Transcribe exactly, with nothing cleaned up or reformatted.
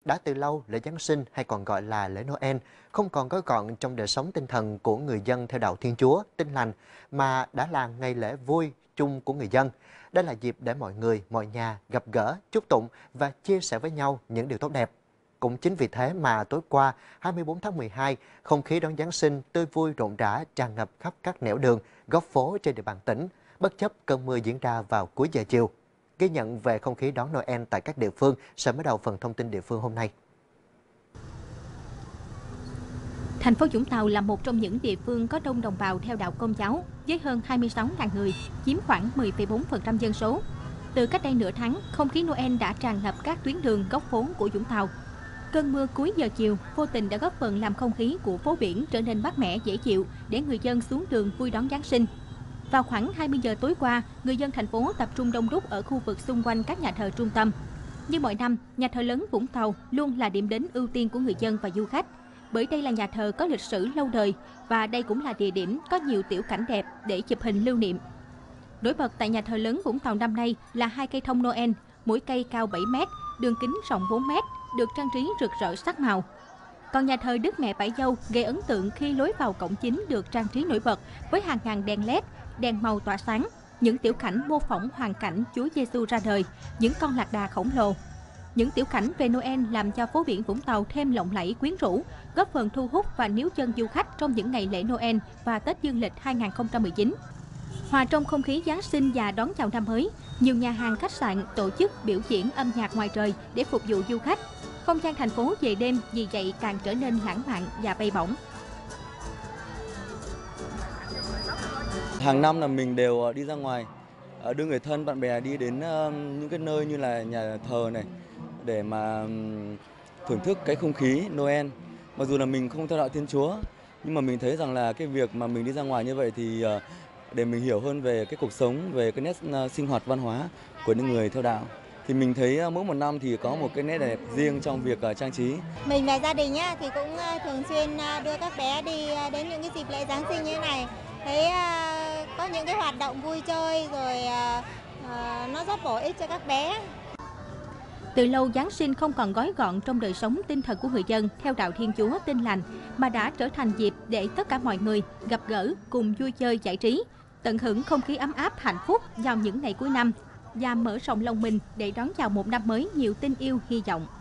Đã từ lâu, lễ Giáng sinh hay còn gọi là lễ Noel không còn gói gọn trong đời sống tinh thần của người dân theo đạo Thiên Chúa, Tin lành, mà đã là ngày lễ vui chung của người dân. Đây là dịp để mọi người, mọi nhà gặp gỡ, chúc tụng và chia sẻ với nhau những điều tốt đẹp. Cũng chính vì thế mà tối qua, hai mươi bốn tháng mười hai, không khí đón Giáng sinh tươi vui rộn rã tràn ngập khắp các nẻo đường, góc phố trên địa bàn tỉnh, bất chấp cơn mưa diễn ra vào cuối giờ chiều. Ghi nhận về không khí đón Noel tại các địa phương sẽ mở đầu phần thông tin địa phương hôm nay. Thành phố Vũng Tàu là một trong những địa phương có đông đồng bào theo đạo Công giáo với hơn hai mươi sáu nghìn người, chiếm khoảng mười phẩy bốn phần trăm dân số. Từ cách đây nửa tháng, không khí Noel đã tràn ngập các tuyến đường góc phố của Vũng Tàu. Cơn mưa cuối giờ chiều vô tình đã góp phần làm không khí của phố biển trở nên mát mẻ dễ chịu để người dân xuống đường vui đón Giáng sinh. Vào khoảng hai mươi giờ tối qua, người dân thành phố tập trung đông đúc ở khu vực xung quanh các nhà thờ trung tâm. Như mọi năm, nhà thờ lớn Vũng Tàu luôn là điểm đến ưu tiên của người dân và du khách, bởi đây là nhà thờ có lịch sử lâu đời và đây cũng là địa điểm có nhiều tiểu cảnh đẹp để chụp hình lưu niệm. Nổi bật tại nhà thờ lớn Vũng Tàu năm nay là hai cây thông Noel, mỗi cây cao bảy mét, đường kính rộng bốn mét, được trang trí rực rỡ sắc màu. Còn nhà thờ Đức Mẹ Bảy Dâu gây ấn tượng khi lối vào cổng chính được trang trí nổi bật với hàng ngàn đèn led, đèn màu tỏa sáng, những tiểu cảnh mô phỏng hoàn cảnh Chúa Giêsu ra đời, những con lạc đà khổng lồ. Những tiểu cảnh về Noel làm cho phố biển Vũng Tàu thêm lộng lẫy quyến rũ, góp phần thu hút và níu chân du khách trong những ngày lễ Noel và Tết Dương lịch hai nghìn không trăm mười chín. Hòa trong không khí Giáng sinh và đón chào năm mới, nhiều nhà hàng khách sạn tổ chức biểu diễn âm nhạc ngoài trời để phục vụ du khách. Không gian thành phố về đêm vì vậy càng trở nên lãng mạn và bay bổng. Hàng năm là mình đều đi ra ngoài, đưa người thân, bạn bè đi đến những cái nơi như là nhà thờ này để mà thưởng thức cái không khí Noel. Mặc dù là mình không theo đạo Thiên Chúa, nhưng mà mình thấy rằng là cái việc mà mình đi ra ngoài như vậy thì để mình hiểu hơn về cái cuộc sống, về cái nét sinh hoạt văn hóa của những người theo đạo. Thì mình thấy mỗi một năm thì có một cái nét đẹp riêng trong việc trang trí. Mình và gia đình nhá, thì cũng thường xuyên đưa các bé đi đến những cái dịp lễ Giáng sinh như thế này. Thấy có những cái hoạt động vui chơi rồi nó rất bổ ích cho các bé. Từ lâu, Giáng sinh không còn gói gọn trong đời sống tinh thần của người dân theo đạo Thiên Chúa Tin lành, mà đã trở thành dịp để tất cả mọi người gặp gỡ, cùng vui chơi giải trí, tận hưởng không khí ấm áp hạnh phúc vào những ngày cuối năm và mở rộng lòng mình để đón chào một năm mới nhiều tình yêu hy vọng.